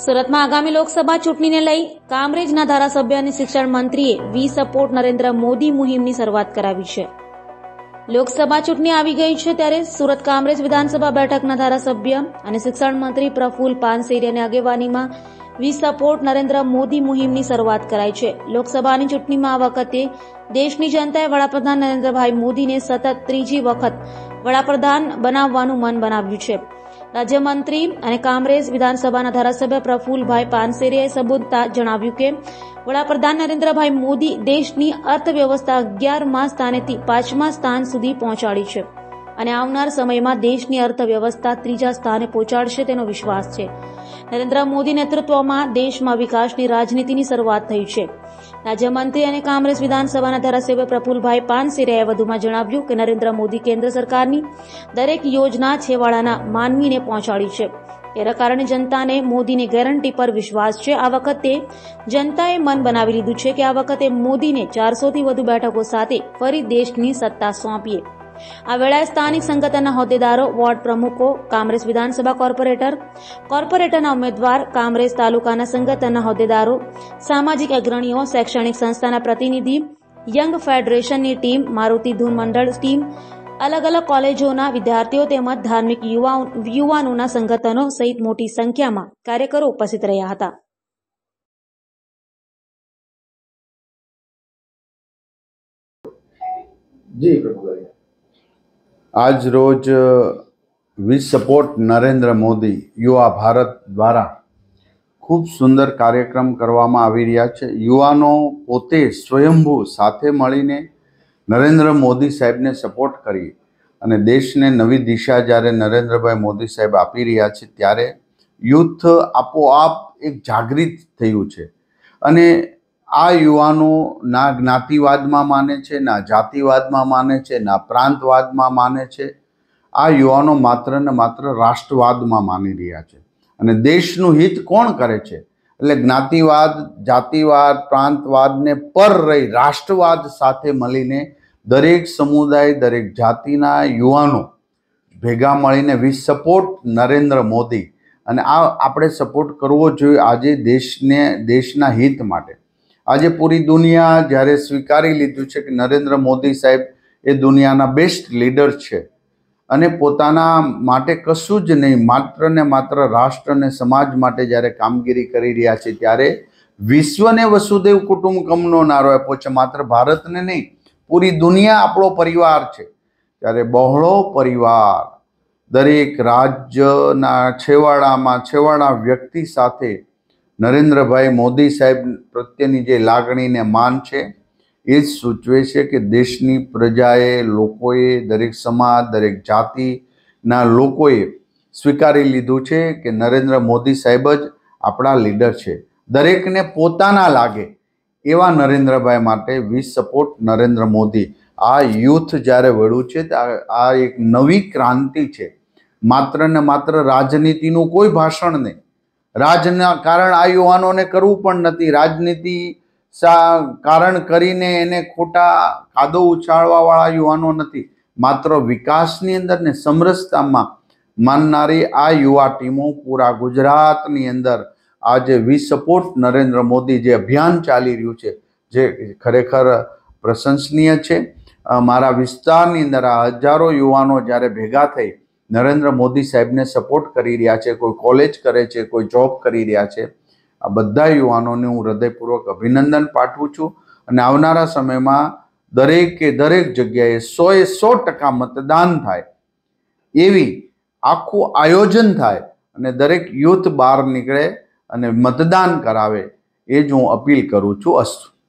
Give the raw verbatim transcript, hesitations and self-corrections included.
સુરતમાં આગામી લોકસભા ચૂંટણીને લઈ કામરેજના ધારાસભ્ય અને શિક્ષણ મંત્રીએ વી સપોર્ટ નરેન્દ્ર મોદી મુહિમની શરૂઆત કરાવી છે। લોકસભા ચૂંટણી આવી ગઈ છે ત્યારે સુરત કામરેજ વિધાનસભા બેઠકના ધારાસભ્ય અને શિક્ષણ મંત્રી પ્રફુલ પાનસેરિયાની આગેવાનીમાં વી સપોર્ટ નરેન્દ્ર મોદી મુહિમની શરૂઆત કરાઈ છે। લોકસભાની ચૂંટણીમાં આ વખતે દેશની જનતાએ વડાપ્રધાન નરેન્દ્રભાઈ મોદીને સતત ત્રીજી વખત વડાપ્રધાન બનાવવાનું મન બનાવ્યું છે। રાજ્યમંત્રી અને કામરેજ વિધાનસભાના ધારાસભ્ય પ્રફુલભાઈ પાનસેરિયાએ સંબોધતા જણાવ્યું કે વડાપ્રધાન નરેન્દ્રભાઈ મોદી દેશની અર્થવ્યવસ્થા અગિયારમા સ્થાનેથી પાંચમા સ્થાન સુધી પહોંચાડી છે અને આવનાર સમયમાં દેશની અર્થવ્યવસ્થા ત્રીજા સ્થાને પહોંચાડશે તેનો વિશ્વાસ છે। નરેન્દ્ર મોદી નેતૃત્વમાં દેશમાં વિકાસની રાજનીતિની શરૂઆત થઈ છે। રાજ્યમંત્રી અને કામરેજ વિધાનસભાના ધારાસભ્ય પ્રફુલભાઈ પાનસેરિયાએ વધુમાં જણાવ્યું કે નરેન્દ્ર મોદી કેન્દ્ર સરકારની દરેક યોજના છેવાડાના માનવીને પહોંચાડી છે। તેના કારણે જનતાને મોદીની ગેરંટી પર વિશ્વાસ છે। આ વખતે જનતાએ મન બનાવી લીધું છે કે આ વખતે મોદીને ચારસોથી વધુ બેઠકો સાથે ફરી દેશની સત્તા સોંપીએ। આ વેળાએ સ્થાનિક સંગઠનના હોદ્દેદારો, વોર્ડ પ્રમુખો, કામરેજ વિધાનસભા કોર્પોરેટર, કોર્પોરેટરના ઉમેદવાર, કામરેજ તાલુકાના સંગઠનના હોદ્દેદારો, સામાજિક અગ્રણીઓ, શૈક્ષણિક સંસ્થાના પ્રતિનિધિ, યંગ ફેડરેશનની ટીમ, મારુતિ ધૂન મંડળ ટીમ, અલગ અલગ કોલેજોના વિદ્યાર્થીઓ તેમજ ધાર્મિક યુવાનોના સંગઠનો સહિત મોટી સંખ્યામાં કાર્યકરો ઉપસ્થિત રહ્યા હતા। જી પ્રભુભાઈ, આજ રોજ વી સપોર્ટ નરેન્દ્ર મોદી યુવા ભારત દ્વારા ખૂબ સુંદર કાર્યક્રમ કરવામાં આવી રહ્યા છે। યુવાનો પોતે સ્વયંભૂ સાથે મળીને નરેન્દ્ર મોદી સાહેબને સપોર્ટ કરી અને દેશને નવી દિશા જ્યારે નરેન્દ્રભાઈ મોદી સાહેબ આપી રહ્યા છે ત્યારે યુથ આપોઆપ એક જાગૃત થયું છે અને આ યુવાનો ના જ્ઞાતિવાદમાં માને છે, ના જાતિવાદમાં માને છે, ના પ્રાંતવાદમાં માને છે। આ યુવાનો માત્ર ને માત્ર રાષ્ટ્રવાદમાં માની રહ્યા છે અને દેશનું હિત કોણ કરે છે એટલે જ્ઞાતિવાદ, જાતિવાદ, પ્રાંતવાદને પર રહી રાષ્ટ્રવાદ સાથે મળીને દરેક સમુદાય, દરેક જાતિના યુવાનો ભેગા મળીને વી સપોર્ટ નરેન્દ્ર મોદી અને આ આપણે સપોર્ટ કરવો જોઈએ આજે દેશને દેશના હિત માટે। આજે પૂરી દુનિયા જ્યારે સ્વીકારી લીધું છે કે નરેન્દ્ર મોદી સાહેબ એ દુનિયાના બેસ્ટ લીડર છે અને પોતાના માટે કશું જ નહીં, માત્ર ને માત્ર રાષ્ટ્ર અને સમાજ માટે જ્યારે કામગીરી કરી રહ્યા છે ત્યારે વિશ્વને વસુદેવ કુટુંબકમનો નારો આપ્યો છે। માત્ર ભારતને નહીં, પૂરી દુનિયા આપણો પરિવાર છે ત્યારે બહોળો પરિવાર દરેક રાજ્યના છેવાડામાં છેવાડા વ્યક્તિ સાથે નરેન્દ્રભાઈ મોદી સાહેબ પ્રત્યેની જે લાગણીને માન છે એ જ સૂચવે છે કે દેશની પ્રજાએ, લોકોએ, દરેક સમાજ, દરેક જાતિના લોકોએ સ્વીકારી લીધું છે કે નરેન્દ્ર મોદી સાહેબ જ આપણા લીડર છે। દરેકને પોતાના લાગે એવા નરેન્દ્રભાઈ માટે વી સપોર્ટ નરેન્દ્ર મોદી આ યુથ જ્યારે વળ્યું છે આ એક નવી ક્રાંતિ છે। માત્ર ને માત્ર રાજનીતિનું કોઈ ભાષણ નહીં, રાજના કારણ આ યુવાનોને કરવું પણ નથી, રાજનીતિ કારણ કરીને એને ખોટા કાદો ઉછાળવા વાળા યુવાનો નથી, માત્ર વિકાસની અંદર ને સમરસતામાં માનનારી આ યુવા ટીમો પૂરા ગુજરાતની અંદર આજે વી સપોર્ટ નરેન્દ્ર મોદી જે અભિયાન ચાલી રહ્યું છે જે ખરેખર પ્રશંસનીય છે। મારા વિસ્તારની અંદર આ હજારો યુવાનો જ્યારે ભેગા થઈ નરેન્દ્ર મોદી સાહેબને સપોર્ટ કરી રહ્યા છે, કોઈ કોલેજ કરે છે, કોઈ જોબ કરી રહ્યા છે, આ બધા યુવાનોને હું હૃદયપૂર્વક અભિનંદન પાઠવું છું અને આવનારા સમયમાં દરેકે દરેક જગ્યાએ સોએ સો ટકા મતદાન થાય એવી આખું આયોજન થાય અને દરેક યુથ બહાર નીકળે અને મતદાન કરાવે એ જ હું અપીલ કરું છું। અસ્તુ।